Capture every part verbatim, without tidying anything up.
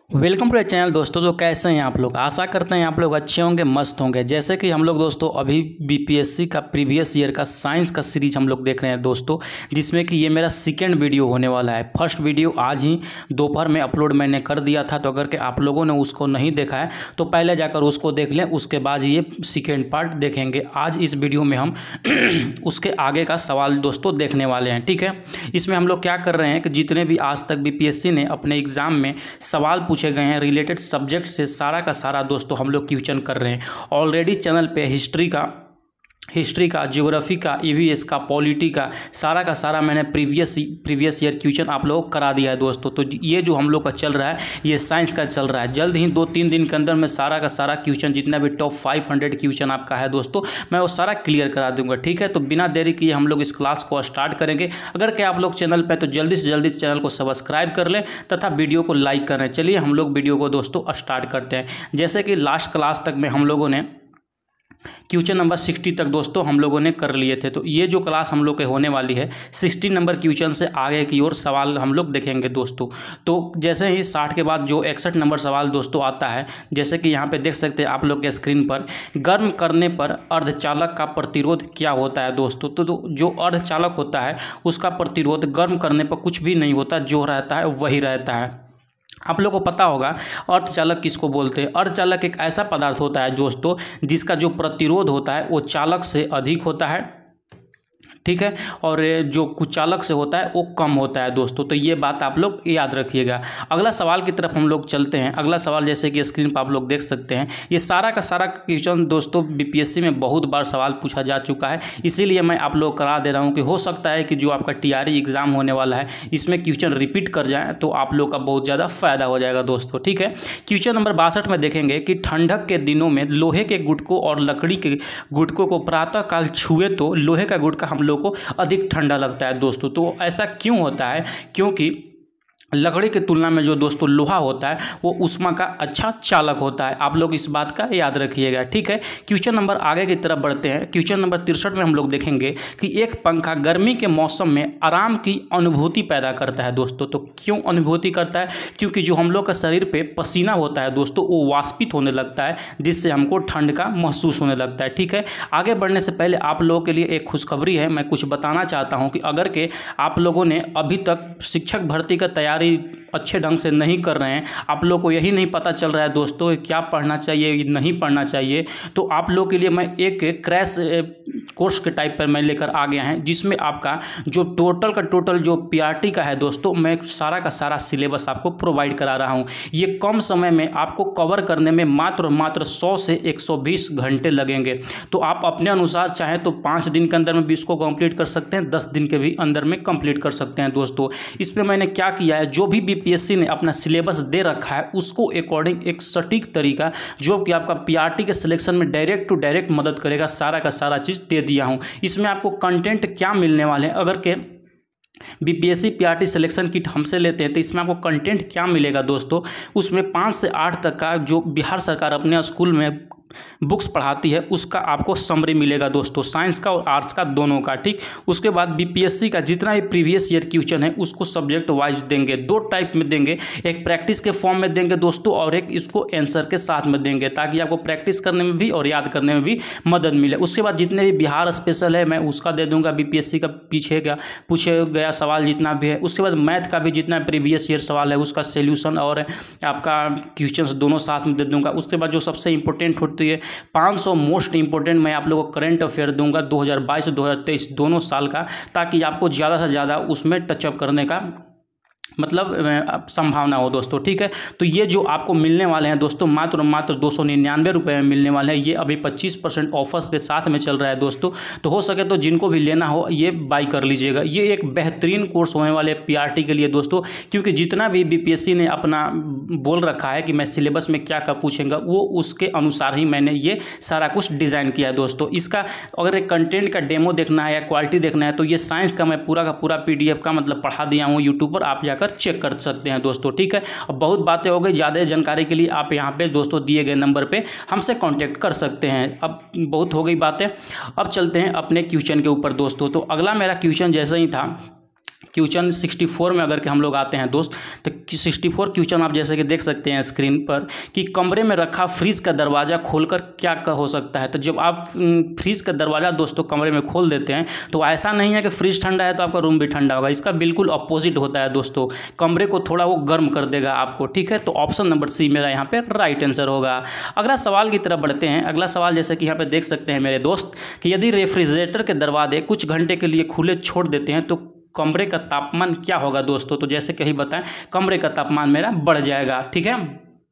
Welcome to channel दोस्तों। तो कैसे हैं आप लोग? आशा करते हैं आप लोग अच्छे होंगे, मस्त होंगे। जैसे कि हम लोग दोस्तों अभी बीपीएससी का प्रीवियस ईयर का साइंस का सीरीज हम लोग देख रहे हैं दोस्तों, जिसमें कि ये मेरा सेकेंड वीडियो होने वाला है। फर्स्ट वीडियो आज ही दोपहर में अपलोड मैंने कर दिया था, तो अगर के आप लोगों ने उसको नहीं देखा है तो पहले जाकर उसको देख लें, उसके बाद ये सेकेंड पार्ट देखेंगे। आज इस वीडियो में हम उसके आगे का सवाल दोस्तों देखने वाले हैं, ठीक है। इसमें हम लोग क्या कर रहे हैं कि जितने भी आज तक बीपीएससी ने अपने एग्ज़ाम में सवाल पूछे गए हैं रिलेटेड सब्जेक्ट से, सारा का सारा दोस्तों हम लोग क्वेश्चन कर रहे हैं। ऑलरेडी चैनल पे हिस्ट्री का हिस्ट्री का ज्योग्राफी का ईवीएस का पॉलिटी का सारा का सारा मैंने प्रीवियस प्रीवियस ईयर क्वेश्चन आप लोगों को करा दिया है दोस्तों। तो ये जो हम लोग का चल रहा है ये साइंस का चल रहा है। जल्द ही दो तीन दिन के अंदर मैं सारा का सारा क्वेश्चन जितना भी टॉप फाइव हंड्रेड क्वेश्चन आपका है दोस्तों, मैं वो सारा क्लियर करा दूंगा, ठीक है। तो बिना देरी किए हम लोग इस क्लास को स्टार्ट करेंगे। अगर क्या आप लोग चैनल पर तो जल्दी से जल्दी चैनल को सब्सक्राइब कर लें तथा वीडियो को लाइक करें। चलिए हम लोग वीडियो को दोस्तों स्टार्ट करते हैं। जैसे कि लास्ट क्लास तक में हम लोगों ने क्वेश्चन नंबर सिक्सटी तक दोस्तों हम लोगों ने कर लिए थे, तो ये जो क्लास हम लोग के होने वाली है सिक्सटी नंबर क्वेश्चन से आगे की ओर सवाल हम लोग देखेंगे दोस्तों। तो जैसे ही साठ के बाद जो इकसठ नंबर सवाल दोस्तों आता है, जैसे कि यहाँ पे देख सकते हैं आप लोग के स्क्रीन पर, गर्म करने पर अर्धचालक का प्रतिरोध क्या होता है दोस्तों। तो, तो जो अर्धचालक होता है उसका प्रतिरोध गर्म करने पर कुछ भी नहीं होता, जो रहता है वही रहता है। आप लोगों को पता होगा अर्धचालक किसको बोलते हैं। अर्धचालक एक ऐसा पदार्थ होता है दोस्तों जिसका जो प्रतिरोध होता है वो चालक से अधिक होता है, ठीक है, और जो कुचालक से होता है वो कम होता है दोस्तों। तो ये बात आप लोग याद रखिएगा। अगला सवाल की तरफ हम लोग चलते हैं। अगला सवाल जैसे कि स्क्रीन पर आप लोग देख सकते हैं, ये सारा का सारा क्वेश्चन दोस्तों बीपीएससी में बहुत बार सवाल पूछा जा चुका है, इसीलिए मैं आप लोग करा दे रहा हूँ कि हो सकता है कि जो आपका टीआरई एग्जाम होने वाला है इसमें क्वेश्चन रिपीट कर जाए तो आप लोग का बहुत ज़्यादा फायदा हो जाएगा दोस्तों, ठीक है। क्वेश्चन नंबर बासठ में देखेंगे कि ठंडक के दिनों में लोहे के गुटकों और लकड़ी के गुटकों को प्रातःकाल छुए तो लोहे का गुटका हम लोग को अधिक ठंडा लगता है दोस्तों। तो ऐसा क्यों होता है? क्योंकि लकड़ी की तुलना में जो दोस्तों लोहा होता है वो ऊष्मा का अच्छा चालक होता है। आप लोग इस बात का याद रखिएगा, ठीक है। क्वेश्चन नंबर आगे की तरफ बढ़ते हैं। क्वेश्चन नंबर तिरसठ में हम लोग देखेंगे कि एक पंखा गर्मी के मौसम में आराम की अनुभूति पैदा करता है दोस्तों। तो क्यों अनुभूति करता है? क्योंकि जो हम लोग का शरीर पे पसीना होता है दोस्तों वो वाष्पित होने लगता है, जिससे हमको ठंड का महसूस होने लगता है, ठीक है। आगे बढ़ने से पहले आप लोगों के लिए एक खुशखबरी है, मैं कुछ बताना चाहता हूँ कि अगर के आप लोगों ने अभी तक शिक्षक भर्ती का तैयारी अच्छे ढंग से नहीं कर रहे हैं, आप लोग को यही नहीं पता चल रहा है दोस्तों क्या पढ़ना चाहिए नहीं पढ़ना चाहिए, तो आप लोग के लिए मैं एक क्रैश कोर्स के टाइप पर मैं लेकर आ गया है, जिसमें आपका जो टोटल का टोटल जो पीआरटी का है दोस्तों, मैं सारा का सारा सिलेबस आपको प्रोवाइड करा रहा हूं। ये कम समय में आपको कवर करने में मात्र मात्र सौ से एक सौ बीस घंटे लगेंगे। तो आप अपने अनुसार चाहें तो पाँच दिन के अंदर में भी इसको कंप्लीट कर सकते हैं, दस दिन के भी अंदर में कंप्लीट कर सकते हैं दोस्तों। इसमें मैंने क्या किया है, जो भी बीपीएससी ने अपना सिलेबस दे रखा है उसको अकॉर्डिंग एक सटीक तरीका जो कि आपका पीआरटी के सिलेक्शन में डायरेक्ट टू डायरेक्ट मदद करेगा, सारा का सारा चीज़ दे दिया हूं। इसमें आपको कंटेंट क्या मिलने वाले हैं, अगर के बीपीएससी पीआरटी सिलेक्शन किट हमसे लेते हैं तो इसमें आपको कंटेंट क्या मिलेगा दोस्तों, उसमें पाँच से आठ तक का जो बिहार सरकार अपने स्कूल में बुक्स पढ़ाती है उसका आपको समरी मिलेगा दोस्तों, साइंस का और आर्ट्स का दोनों का, ठीक। उसके बाद बीपीएससी का जितना भी प्रीवियस ईयर क्वेश्चन है उसको सब्जेक्ट वाइज देंगे, दो टाइप में देंगे, एक प्रैक्टिस के फॉर्म में देंगे दोस्तों और एक इसको आंसर के साथ में देंगे, ताकि आपको प्रैक्टिस करने में भी और याद करने में भी मदद मिले। उसके बाद जितने भी बिहार स्पेशल है मैं उसका दे दूँगा, बीपीएससी का पीछे का पूछे गया सवाल जितना भी है। उसके बाद मैथ का भी जितना प्रीवियस ईयर सवाल है उसका सोल्यूशन और आपका क्वेश्चन दोनों साथ में दे दूँगा। उसके बाद जो सबसे इंपॉर्टेंट होती है पाँच सौ मोस्ट इंपोर्टेंट मैं आप लोगों को करंट अफेयर दूंगा दो हज़ार बाईस दो हज़ार तेईस दोनों साल का, ताकि आपको ज़्यादा से ज़्यादा उसमें टचअप करने का मतलब संभावना हो दोस्तों, ठीक है। तो ये जो आपको मिलने वाले हैं दोस्तों मात्र मात्र दो सौ निन्यानवे रुपये में मिलने वाले हैं। ये अभी पच्चीस परसेंट ऑफर्स के साथ में चल रहा है दोस्तों, तो हो सके तो जिनको भी लेना हो ये बाई कर लीजिएगा। ये एक बेहतरीन कोर्स होने वाले पीआरटी के लिए दोस्तों, क्योंकि जितना भी बीपीएससी ने अपना बोल रखा है कि मैं सिलेबस में क्या क्या पूछेंगा वो उसके अनुसार ही मैंने ये सारा कुछ डिज़ाइन किया है दोस्तों। इसका अगर एक कंटेंट का डेमो देखना है या क्वालिटी देखना है तो ये साइंस का मैं पूरा का पूरा पीडीएफ का मतलब पढ़ा दिया हूँ यूट्यूब पर, आप जाकर चेक कर सकते हैं दोस्तों, ठीक है। अब बहुत बातें हो गई, ज़्यादा जानकारी के लिए आप यहाँ पे दोस्तों दिए गए नंबर पे हमसे कांटेक्ट कर सकते हैं। अब बहुत हो गई बातें, अब चलते हैं अपने क्वेश्चन के ऊपर दोस्तों। तो अगला मेरा क्वेश्चन जैसा ही था क्वेश्चन सिक्सटी फोर में अगर के हम लोग आते हैं दोस्त, तो सिक्सटी फोर क्वेश्चन आप जैसे कि देख सकते हैं स्क्रीन पर कि कमरे में रखा फ्रिज का दरवाज़ा खोलकर क्या का हो सकता है। तो जब आप फ्रिज का दरवाज़ा दोस्तों कमरे में खोल देते हैं तो ऐसा नहीं है कि फ्रिज ठंडा है तो आपका रूम भी ठंडा होगा, इसका बिल्कुल अपोजिट होता है दोस्तों, कमरे को थोड़ा वो गर्म कर देगा आपको, ठीक है। तो ऑप्शन नंबर सी मेरा यहाँ पे राइट आंसर होगा। अगला सवाल की तरफ बढ़ते हैं। अगला सवाल जैसे कि यहाँ पे देख सकते हैं मेरे दोस्त कि यदि रेफ्रिजरेटर के दरवाजे कुछ घंटे के लिए खुले छोड़ देते हैं तो कमरे का तापमान क्या होगा दोस्तों। तो जैसे कहीं बताएं, कमरे का तापमान मेरा बढ़ जाएगा, ठीक है।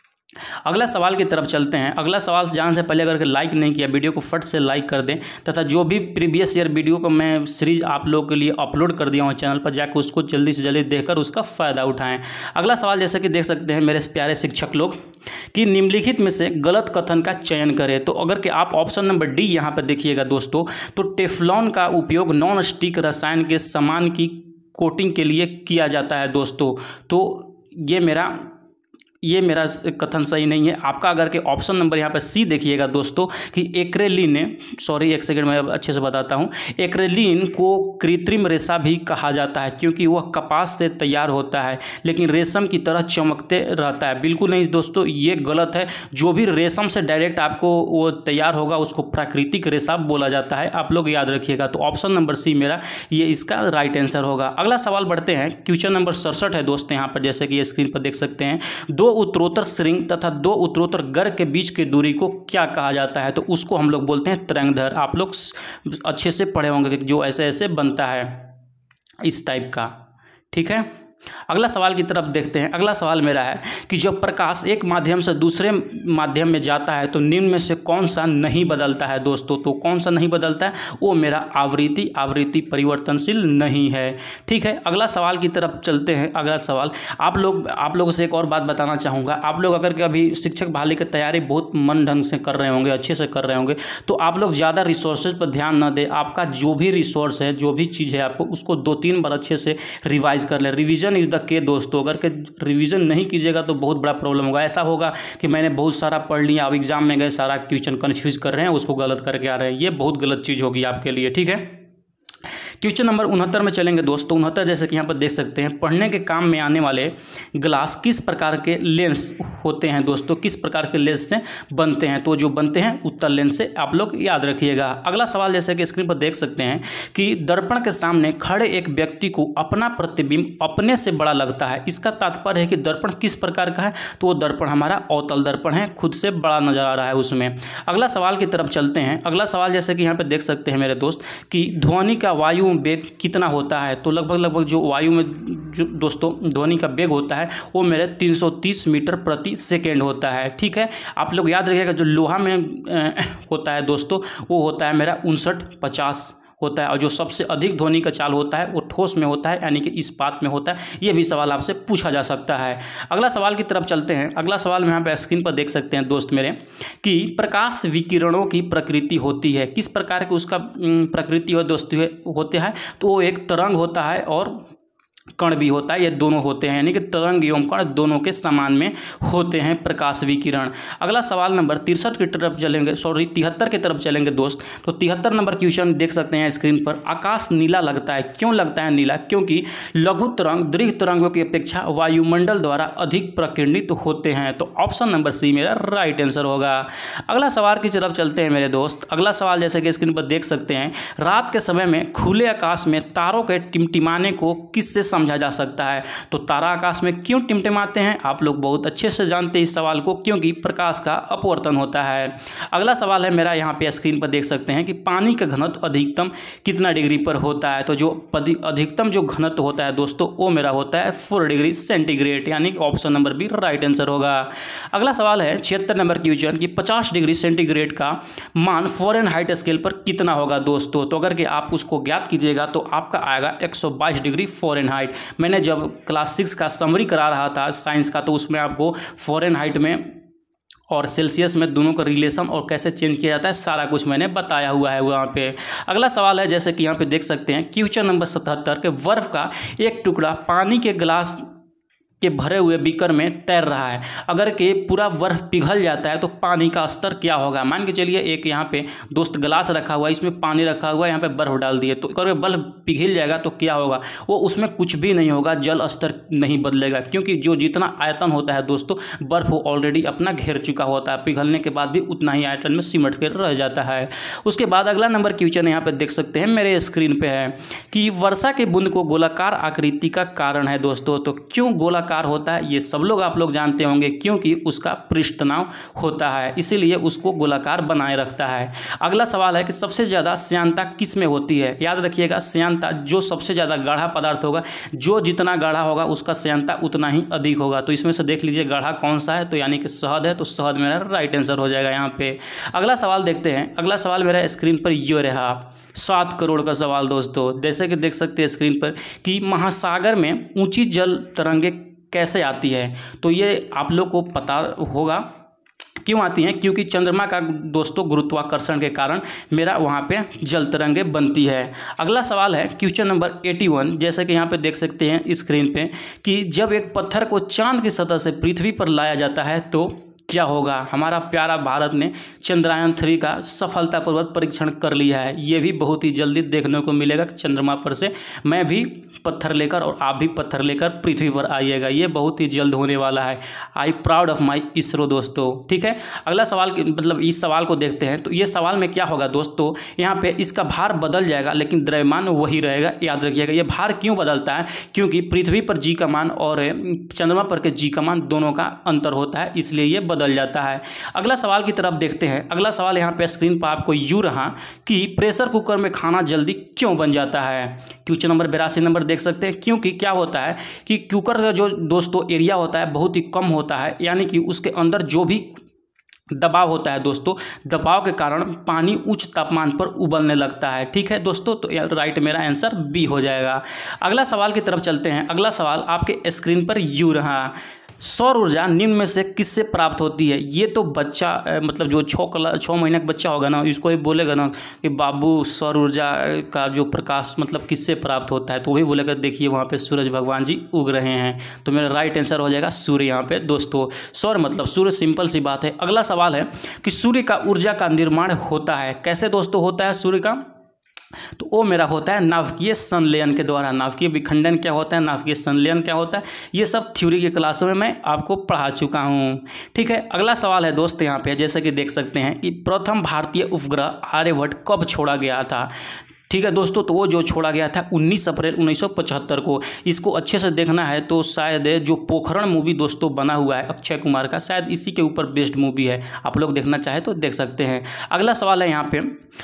अगला सवाल की तरफ चलते हैं। अगला सवाल जाने से पहले अगर लाइक नहीं किया वीडियो को फट से लाइक कर दें, तथा जो भी प्रीवियस ईयर वीडियो को मैं सीरीज आप लोगों के लिए अपलोड कर दिया हूँ चैनल पर, जाकर उसको जल्दी से जल्दी देखकर उसका फ़ायदा उठाएं। अगला सवाल जैसे कि देख सकते हैं मेरे प्यारे शिक्षक लोग कि निम्नलिखित में से गलत कथन का चयन करें। तो अगर कि आप ऑप्शन नंबर डी यहाँ पर देखिएगा दोस्तों, तो टेफ्लॉन का उपयोग नॉन स्टिक रसायन के सामान की कोटिंग के लिए किया जाता है दोस्तों। तो ये मेरा ये मेरा कथन सही नहीं है। आपका अगर के ऑप्शन नंबर यहाँ पे सी देखिएगा दोस्तों कि एक्रेलिन, सॉरी एक सेकंड मैं अच्छे से बताता हूँ, एक्रेलिन को कृत्रिम रेशा भी कहा जाता है क्योंकि वह कपास से तैयार होता है लेकिन रेशम की तरह चमकते रहता है। बिल्कुल नहीं दोस्तों, ये गलत है। जो भी रेशम से डायरेक्ट आपको वो तैयार होगा उसको प्राकृतिक रेशा बोला जाता है, आप लोग याद रखिएगा। तो ऑप्शन नंबर सी मेरा ये इसका राइट आंसर होगा। अगला सवाल बढ़ते हैं। क्वेश्चन नंबर सड़सठ है दोस्त यहाँ पर, जैसे कि ये स्क्रीन पर देख सकते हैं, दो उत्तरोत्तर श्रृंग तथा दो उत्तरोत्तर गर्ग के बीच की दूरी को क्या कहा जाता है। तो उसको हम लोग बोलते हैं तरंगधर। आप लोग अच्छे से पढ़े होंगे कि जो ऐसे ऐसे बनता है इस टाइप का, ठीक है। अगला सवाल की तरफ देखते हैं। अगला सवाल मेरा है कि जब प्रकाश एक माध्यम से दूसरे माध्यम में जाता है तो निम्न में से कौन सा नहीं बदलता है दोस्तों। तो कौन सा नहीं बदलता है, वो मेरा आवृत्ति आवृत्ति परिवर्तनशील नहीं है, ठीक है। अगला सवाल की तरफ चलते हैं। अगला सवाल आप लोग आप लोगों से एक और बात बताना चाहूँगा। आप लोग अगर कभी शिक्षक बहाली की तैयारी बहुत मन ढंग से कर रहे होंगे, अच्छे से कर रहे होंगे, तो आप लोग ज़्यादा रिसोर्सेज पर ध्यान न दें। आपका जो भी रिसोर्स है, जो भी चीज़ है, आपको उसको दो तीन बार अच्छे से रिवाइज कर ले। रिवीजन इज़ द के दोस्तों, अगर के रिवीजन नहीं कीजिएगा तो बहुत बड़ा प्रॉब्लम होगा। ऐसा होगा कि मैंने बहुत सारा पढ़ लिया, अब एग्जाम में गए सारा क्वेश्चन कन्फ्यूज कर रहे हैं, उसको गलत करके आ रहे हैं। ये बहुत गलत चीज़ होगी आपके लिए, ठीक है। क्वेश्चन नंबर उनहत्तर में चलेंगे दोस्तों। उनहत्तर जैसे कि यहाँ पर देख सकते हैं, पढ़ने के काम में आने वाले ग्लास किस प्रकार के लेंस होते हैं दोस्तों, किस प्रकार के लेंस से बनते हैं। तो जो बनते हैं उत्तल लेंस से, आप लोग याद रखिएगा। अगला सवाल जैसे कि स्क्रीन पर देख सकते हैं कि दर्पण के सामने खड़े एक व्यक्ति को अपना प्रतिबिंब अपने से बड़ा लगता है। इसका तात्पर्य है कि दर्पण किस प्रकार का है, तो वो दर्पण हमारा अवतल दर्पण है, खुद से बड़ा नजर आ रहा है उसमें। अगला सवाल की तरफ चलते हैं। अगला सवाल जैसे कि यहाँ पर देख सकते हैं मेरे दोस्त कि ध्वनि का वायु वेग कितना होता है। तो लगभग लगभग जो वायु में जो दोस्तों ध्वनि का वेग होता है वो मेरे तीन सौ तीस मीटर प्रति सेकेंड होता है, ठीक है। आप लोग याद रखिएगा जो लोहा में होता है दोस्तों वो होता है मेरा उनसठ पचास होता है, और जो सबसे अधिक ध्वनि का चाल होता है वो ठोस में होता है, यानी कि इस्पात में होता है। ये भी सवाल आपसे पूछा जा सकता है। अगला सवाल की तरफ चलते हैं। अगला सवाल में यहाँ पे स्क्रीन पर देख सकते हैं दोस्त मेरे कि प्रकाश विकिरणों की प्रकृति होती है, किस प्रकार की उसका प्रकृति हो दोस्तों होते हैं। तो वो एक तरंग होता है और कण भी होता है, ये दोनों होते हैं, यानी कि तरंग एवं कण दोनों के समान में होते हैं प्रकाश विकिरण। अगला सवाल नंबर तिरसठ की तरफ चलेंगे, सॉरी तिहत्तर की तरफ चलेंगे दोस्त। तो तिहत्तर नंबर क्वेश्चन देख सकते हैं स्क्रीन पर, आकाश नीला लगता है, क्यों लगता है नीला। क्योंकि लघु तरंग दीर्घ तरंगों की अपेक्षा वायुमंडल द्वारा अधिक प्रकीर्णित होते हैं। तो ऑप्शन नंबर सी मेरा राइट आंसर होगा। अगला सवाल की तरफ चलते हैं मेरे दोस्त। अगला सवाल जैसे कि स्क्रीन पर देख सकते हैं, रात के समय में खुले आकाश में तारों के टिमटिमाने को किससे समझा जा सकता है। तो तारा आकाश में क्यों टिमटिमाते हैं, आप लोग बहुत अच्छे से जानते हैं इस सवाल को, क्योंकि प्रकाश का अपवर्तन होता है। अगला सवाल है मेरा, यहाँ पे स्क्रीन पर देख सकते हैं कि पानी का घनत्व अधिकतम कितना डिग्री पर होता है। तो जो अधिकतम जो घनत्व होता है दोस्तों वो मेरा होता है फोर डिग्री सेंटीग्रेड, यानी कि option number B right answer होगा। अगला सवाल है छिहत्तर नंबर क्वेश्चन कि पचास डिग्री सेंटीग्रेड का मान फ़ारेनहाइट स्केल पर कितना होगा दोस्तों। तो अगर कि आप उसको ज्ञात कीजिएगा तो आपका आएगा एक सौ बाईस डिग्री फ़ारेनहाइट। मैंने जब क्लास सिक्स का समरी करा रहा था साइंस का, तो उसमें आपको फ़ारेनहाइट में और सेल्सियस में दोनों का रिलेशन और कैसे चेंज किया जाता है सारा कुछ मैंने बताया हुआ है वहाँ पे। अगला सवाल है जैसे कि यहाँ पे देख सकते हैं क्वेश्चन नंबर सतहत्तर के बर्फ़ का एक टुकड़ा पानी के गिलास के भरे हुए बीकर में तैर रहा है। अगर के पूरा बर्फ़ पिघल जाता है तो पानी का स्तर क्या होगा। मान के चलिए एक यहाँ पे दोस्त गिलास रखा हुआ है, इसमें पानी रखा हुआ है, यहाँ पे बर्फ़ डाल दिए, तो अगर बर्फ़ पिघल जाएगा तो क्या होगा, वो उसमें कुछ भी नहीं होगा, जल स्तर नहीं बदलेगा, क्योंकि जो जितना आयतन होता है दोस्तों, बर्फ़ वो ऑलरेडी अपना घेर चुका होता है, पिघलने के बाद भी उतना ही आयतन में सिमट कर रह जाता है। उसके बाद अगला नंबर क्वेश्चन यहाँ पर देख सकते हैं मेरे स्क्रीन पर है कि वर्षा के बूंद को गोलाकार आकृति का कारण है दोस्तों। तो क्यों गोलाकार कार होता है ये सब लोग आप लोग जानते होंगे, क्योंकि उसका पृष्ठ तनाव होता है, इसीलिए उसको गोलाकार बनाए रखता है। अगला सवाल है कि सबसे ज़्यादा श्यानता किस में होती है। याद रखिएगा, श्यानता जो सबसे ज़्यादा गाढ़ा पदार्थ होगा, जो जितना गाढ़ा होगा उसका श्यानता उतना ही अधिक होगा। तो इसमें से देख लीजिए गाढ़ा कौन सा है, तो यानी कि शहद है, तो शहद मेरा राइट आंसर हो जाएगा यहाँ पे। अगला सवाल देखते हैं। अगला सवाल मेरा स्क्रीन पर ये रहा, सात करोड़ का सवाल दोस्तों। जैसे कि देख सकते हैं स्क्रीन पर कि महासागर में ऊंची जल तरंगे कैसे आती है। तो ये आप लोग को पता होगा क्यों आती हैं, क्योंकि चंद्रमा का दोस्तों गुरुत्वाकर्षण के कारण मेरा वहाँ पे जल तरंगे बनती है। अगला सवाल है क्वेश्चन नंबर इक्यासी। जैसे कि यहाँ पे देख सकते हैं स्क्रीन पे कि जब एक पत्थर को चांद की सतह से पृथ्वी पर लाया जाता है तो क्या होगा। हमारा प्यारा भारत ने चंद्रयान थ्री का सफलतापूर्वक परीक्षण कर लिया है। ये भी बहुत ही जल्दी देखने को मिलेगा चंद्रमा पर से मैं भी पत्थर लेकर और आप भी पत्थर लेकर पृथ्वी पर आइएगा, ये बहुत ही जल्द होने वाला है। I proud of my ISRO दोस्तों। ठीक है, अगला सवाल मतलब इस सवाल को देखते हैं। तो ये सवाल में क्या होगा दोस्तों, यहाँ पे इसका भार बदल जाएगा लेकिन द्रव्यमान वही रहेगा। याद रखिएगा, ये भार क्यों बदलता है, क्योंकि पृथ्वी पर जी का मान और चंद्रमा पर के जी का मान दोनों का अंतर होता है, इसलिए ये बदल जाता है। अगला सवाल की तरफ देखते हैं। अगला सवाल यहाँ पे स्क्रीन पर आपको यूँ रहा कि प्रेशर कुकर में खाना जल्दी क्यों बन जाता है। क्वेश्चन नंबर बिरासी नंबर देख सकते हैं। क्योंकि क्या होता है कि कुकर का जो दोस्तों एरिया होता है बहुत ही कम होता है, यानी कि उसके अंदर जो भी दबाव होता है दोस्तों, दबाव के कारण पानी उच्च तापमान पर उबलने लगता है। ठीक है दोस्तों, तो राइट मेरा आंसर बी हो जाएगा। अगला सवाल की तरफ चलते हैं। अगला सवाल आपके स्क्रीन पर यूँ रहा, सौर ऊर्जा निम्न में से किससे प्राप्त होती है। ये तो बच्चा मतलब जो छः कला छः महीने का बच्चा होगा ना, इसको ही बोलेगा ना कि बाबू सौर ऊर्जा का जो प्रकाश मतलब किससे प्राप्त होता है, तो वही बोलेगा देखिए वहाँ पे सूरज भगवान जी उग रहे हैं। तो मेरा राइट आंसर हो जाएगा सूर्य यहाँ पे दोस्तों। सौर मतलब सूर्य, सिंपल सी बात है। अगला सवाल है कि सूर्य का ऊर्जा का निर्माण होता है कैसे दोस्तों होता है सूर्य का, तो वो मेरा होता है नाभिकीय संलयन के द्वारा। नाभिकीय विखंडन क्या होता है, नाभिकीय संलयन क्या होता है, ये सब थ्योरी की क्लासों में मैं आपको पढ़ा चुका हूँ। ठीक है, अगला सवाल है दोस्त यहाँ पे, जैसे कि देख सकते हैं कि प्रथम भारतीय उपग्रह आर्यभट्ट कब छोड़ा गया था। ठीक है दोस्तों, तो वो जो छोड़ा गया था उन्नीस अप्रैल उन्नीस सौ पचहत्तर को। इसको अच्छे से देखना है तो शायद जो पोखरण मूवी दोस्तों बना हुआ है अक्षय कुमार का, शायद इसी के ऊपर बेस्ड मूवी है। आप लोग देखना चाहे तो देख सकते हैं। अगला सवाल है यहाँ पे,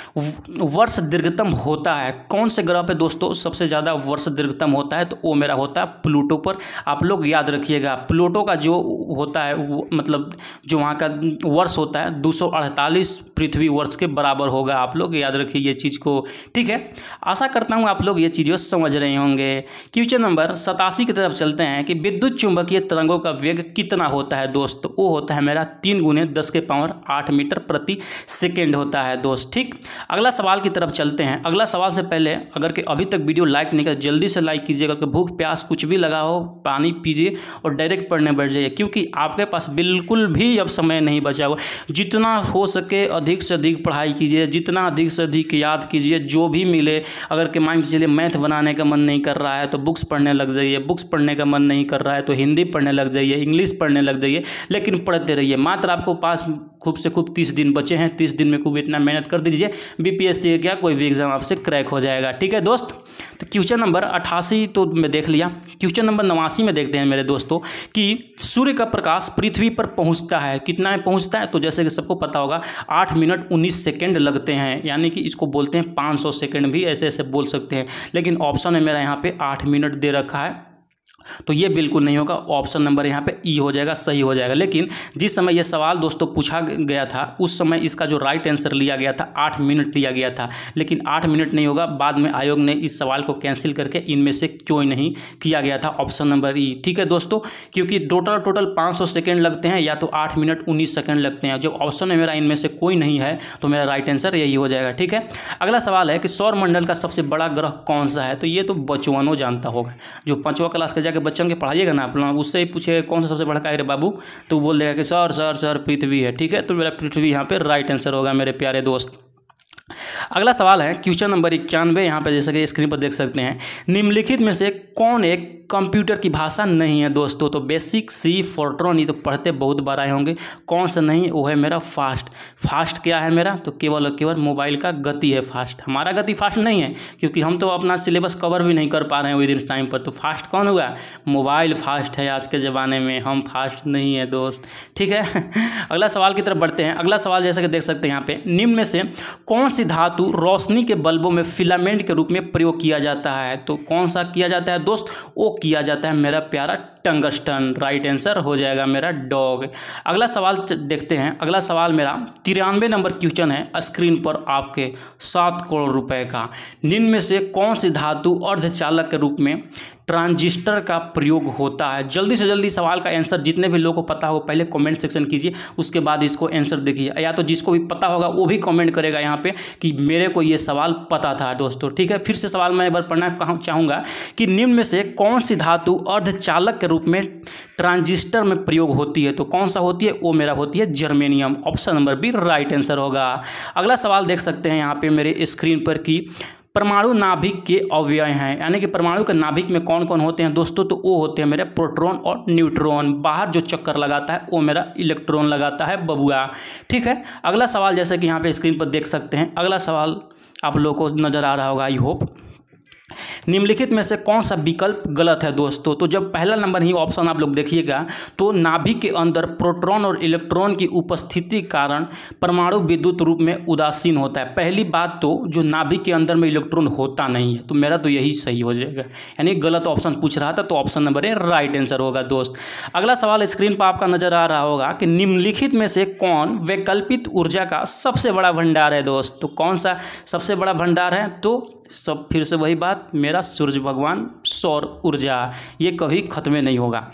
वर्ष दीर्घतम होता है कौन से ग्रह पे दोस्तों सबसे ज़्यादा वर्ष दीर्घतम होता है, तो वो मेरा होता है प्लूटो पर। आप लोग याद रखिएगा, प्लूटो का जो होता है वो मतलब जो वहाँ का वर्ष होता है दो सौ अड़तालीस पृथ्वी वर्ष के बराबर होगा। आप लोग याद रखिए ये चीज़ को। ठीक है, आशा करता हूँ आप लोग ये चीज़ें समझ रहे होंगे। क्वेश्चन नंबर सतासी की तरफ चलते हैं कि विद्युत चुंबकीय तरंगों का वेग कितना होता है दोस्त, वो होता है मेरा तीन गुने दस के पावर आठ मीटर प्रति सेकेंड होता है दोस्त। ठीक, अगला सवाल की तरफ चलते हैं। अगला सवाल से पहले अगर कि अभी तक वीडियो लाइक नहीं कर, जल्दी से लाइक कीजिएगा। कि भूख प्यास कुछ भी लगा हो, पानी पीजिए और डायरेक्ट पढ़ने बैठ जाइए, क्योंकि आपके पास बिल्कुल भी अब समय नहीं बचा हुआ। जितना हो सके अधिक से अधिक पढ़ाई कीजिए, जितना अधिक से अधिक याद कीजिए, जो भी मिले। अगर कि मान के चलिए मैथ बनाने का मन नहीं कर रहा है तो बुक्स पढ़ने लग जाइए, बुक्स पढ़ने का मन नहीं कर रहा है तो हिंदी पढ़ने लग जाइए, इंग्लिश पढ़ने लग जाइए, लेकिन पढ़ते रहिए। मात्र आपको पास खूब से खूब तीस दिन बचे हैं, तीस दिन में खूब इतना मेहनत कर दीजिए, बीपीएससी का क्या कोई भी एग्जाम आपसे क्रैक हो जाएगा। ठीक है दोस्त, तो क्वेश्चन नंबर अट्ठासी तो मैं देख लिया। क्वेश्चन नंबर नवासी में देखते हैं मेरे दोस्तों कि सूर्य का प्रकाश पृथ्वी पर पहुंचता है कितना में पहुंचता है, तो जैसे कि सबको पता होगा आठ मिनट उन्नीस सेकंड लगते हैं, यानी कि इसको बोलते हैं पाँच सौ सेकंड भी ऐसे ऐसे बोल सकते हैं, लेकिन ऑप्शन में मेरा यहाँ पे आठ मिनट दे रखा है, तो ये बिल्कुल नहीं होगा। ऑप्शन नंबर यहाँ पे ई हो जाएगा, सही हो जाएगा। लेकिन जिस समय ये सवाल दोस्तों पूछा गया था उस समय इसका जो राइट आंसर लिया गया था आठ मिनट लिया गया था, लेकिन आठ मिनट नहीं होगा। बाद में आयोग ने इस सवाल को कैंसिल करके इनमें से क्यों नहीं किया गया था ऑप्शन नंबर ई। ठीक है दोस्तों, क्योंकि टोटल टोटल पाँच सौ सेकेंड लगते हैं या तो आठ मिनट उन्नीस सेकेंड लगते हैं। जब ऑप्शन में मेरा इनमें से कोई नहीं है तो मेरा राइट आंसर यही हो जाएगा। ठीक है, अगला सवाल है कि सौर मंडल का सबसे बड़ा ग्रह कौन सा है, तो ये तो बचवानों जानता होगा, जो पाँचवा क्लास के जाके बच्चों के पढ़ाइएगा ना आप लोग, उससे ही पूछे कौन सा सबसे बड़ा काय रे बाबू, तो बोल देगा कि सर सर सर पृथ्वी है। ठीक है, तो मेरा पृथ्वी यहाँ पे राइट आंसर होगा मेरे प्यारे दोस्त। अगला सवाल है क्वेश्चन नंबर इक्यानवे, यहाँ पे जैसे कि स्क्रीन पर देख सकते हैं, निम्नलिखित में से कौन एक कंप्यूटर की भाषा नहीं है दोस्तों। तो बेसिक, सी, फोर्ट्रॉन, ये तो पढ़ते बहुत बार आए होंगे। कौन सा नहीं है, वो है मेरा फास्ट। फास्ट क्या है मेरा, तो केवल और केवल मोबाइल का गति है फास्ट। हमारा गति फास्ट नहीं है, क्योंकि हम तो अपना सिलेबस कवर भी नहीं कर पा रहे हैं विद इन टाइम पर। तो फास्ट कौन हुआ, मोबाइल फास्ट है आज के ज़माने में, हम फास्ट नहीं है दोस्त। ठीक है, अगला सवाल की तरफ बढ़ते हैं। अगला सवाल जैसा कि देख सकते हैं यहाँ पे, निम्न में से कौन सी धातु रोशनी के बल्बों में फिलामेंट के रूप में प्रयोग किया जाता है। तो कौन सा किया जाता है दोस्त, वो किया जाता है मेरा प्यारा टंगस्टन। राइट आंसर हो जाएगा मेरा डॉग। अगला सवाल देखते हैं। अगला सवाल मेरा तिरानवे नंबर क्वेश्चन है स्क्रीन पर आपके, सात करोड़ रुपए का। निम्न में से कौन सी धातु अर्धचालक के रूप में ट्रांजिस्टर का प्रयोग होता है। जल्दी से जल्दी सवाल का आंसर जितने भी लोगों को पता हो पहले कमेंट सेक्शन कीजिए, उसके बाद इसको आंसर देखिए, या तो जिसको भी पता होगा वो भी कमेंट करेगा यहाँ पे कि मेरे को ये सवाल पता था दोस्तों। ठीक है, फिर से सवाल मैं एक बार पढ़ना चाहूँगा कि निम्न में से कौन सी धातु अर्धचालक के रूप में ट्रांजिस्टर में प्रयोग होती है। तो कौन सा होती है, वो मेरा होती है germanium. Option number B right answer होगा। अगला सवाल देख सकते हैं यहाँ पे मेरे स्क्रीन पर कि परमाणु नाभिक के अवयव हैं, यानी कि परमाणु के नाभिक में कौन कौन होते हैं दोस्तों। तो वो होते हैं मेरे प्रोटॉन और न्यूट्रॉन। बाहर जो चक्कर लगाता है वो मेरा इलेक्ट्रॉन लगाता है बबुआ। ठीक है, अगला सवाल जैसे कि यहाँ पे स्क्रीन पर देख सकते हैं, अगला सवाल आप लोगों को नज़र आ रहा होगा आई होप। निम्नलिखित में से कौन सा विकल्प गलत है दोस्तों। तो जब पहला नंबर ही ऑप्शन आप लोग देखिएगा, तो नाभिक के अंदर प्रोटॉन और इलेक्ट्रॉन की उपस्थिति के कारण परमाणु विद्युत रूप में उदासीन होता है। पहली बात तो जो नाभिक के अंदर में इलेक्ट्रॉन होता नहीं है, तो मेरा तो यही सही हो जाएगा, यानी गलत ऑप्शन पूछ रहा था, तो option number A right answer होगा दोस्त। अगला सवाल स्क्रीन पर आपका नजर आ रहा होगा कि निम्नलिखित में से कौन वैकल्पिक ऊर्जा का सबसे बड़ा भंडार है दोस्त। तो कौन सा सबसे बड़ा भंडार है, तो सब फिर से वही बात, मेरा सूर्य भगवान, सौर ऊर्जा, ये कभी खत्म नहीं होगा।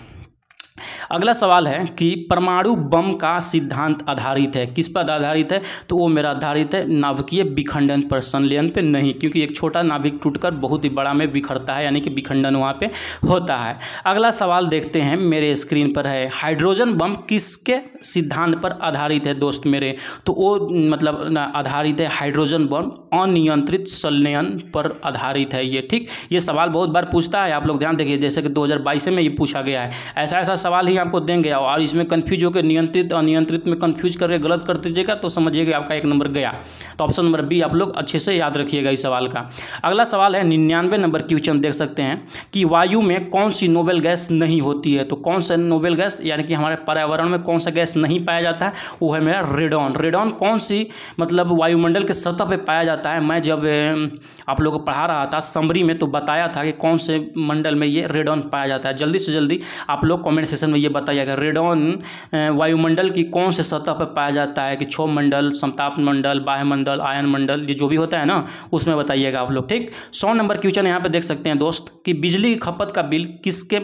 अगला सवाल है कि परमाणु बम का सिद्धांत आधारित है, किस पर आधारित है। तो वो मेरा आधारित है नाभिकीय विखंडन पर, संलयन पे नहीं, क्योंकि एक छोटा नाभिक टूटकर बहुत ही बड़ा में बिखरता है, यानी कि विखंडन वहाँ पे होता है। अगला सवाल देखते हैं मेरे स्क्रीन पर है, हाइड्रोजन बम किसके सिद्धांत पर आधारित है दोस्त मेरे। तो वो मतलब आधारित है हाइड्रोजन बम अनियंत्रित संलयन पर आधारित है ये। ठीक, ये सवाल बहुत बार पूछता है, आप लोग ध्यान देखिए, जैसे कि दो हज़ार बाईस में ये पूछा गया है। ऐसा ऐसा सवाल ही आपको देंगे और इसमें कंफ्यूज होकर नियंत्रित अनियंत्रित में कंफ्यूज करके गलत कर दीजिएगा तो समझिएगा आपका एक नंबर गया। तो ऑप्शन नंबर बी आप लोग अच्छे से याद रखिएगा इस सवाल का। अगला सवाल है निन्यानवे नंबर क्वेश्चन देख सकते हैं कि वायु में कौन सी नोबेल गैस नहीं होती है। तो कौन सा नोबेल गैस, यानी कि हमारे पर्यावरण में कौन सा गैस नहीं पाया जाता है, वो है मेरा रेडॉन। रेडॉन कौन सी मतलब वायुमंडल के सतह पर पाया जाता है। मैं जब आप लोगों को पढ़ा रहा था समरी में तो बताया था कि कौन से मंडल में ये रेडॉन पाया जाता है। जल्दी से जल्दी आप लोग कमेंट सेक्शन में ये बताइएगा रेडॉन वायुमंडल की कौन से सतह पर पाया जाता है, कि क्षोभ मंडल, समताप मंडल, बाह्यमंडल, आयन मंडल, ये जो भी होता है ना उसमें बताइएगा आप लोग। ठीक, सौ नंबर क्वेश्चन यहाँ पे देख सकते हैं दोस्त कि बिजली की खपत का बिल किसके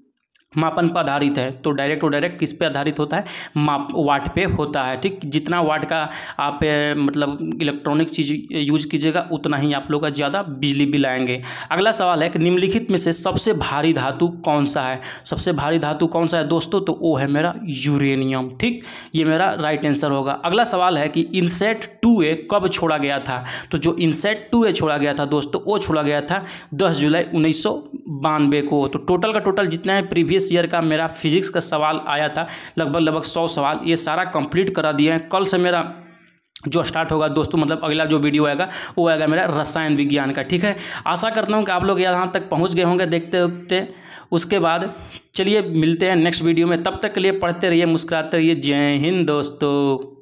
मापन पर आधारित है। तो डायरेक्ट और डायरेक्ट किस पे आधारित होता है, माप वाट पे होता है। ठीक, जितना वाट का आप मतलब इलेक्ट्रॉनिक चीज़ यूज कीजिएगा उतना ही आप लोग का ज़्यादा बिजली बिल आएंगे। अगला सवाल है कि निम्नलिखित में से सबसे भारी धातु कौन सा है। सबसे भारी धातु कौन सा है दोस्तों, तो वो है मेरा यूरेनियम। ठीक, ये मेरा राइट आंसर होगा। अगला सवाल है कि इनसेट टू ए कब छोड़ा गया था। तो जो इनसेट टू ए छोड़ा गया था दोस्तों, वो छोड़ा गया था दस जुलाई उन्नीस सौ बानवे को। तो टोटल का टोटल जितना है प्रीवियस ईयर का मेरा फिजिक्स का सवाल आया था लगभग लगभग सौ सवाल, ये सारा कंप्लीट करा दिया है। कल से मेरा जो स्टार्ट होगा दोस्तों, मतलब अगला जो वीडियो आएगा वो आएगा मेरा रसायन विज्ञान का। ठीक है, आशा करता हूँ कि आप लोग यहाँ तक पहुँच गए होंगे देखते देखते। उसके बाद चलिए मिलते हैं नेक्स्ट वीडियो में, तब तक के लिए पढ़ते रहिए, मुस्कुराते रहिए। जय हिंद दोस्तों।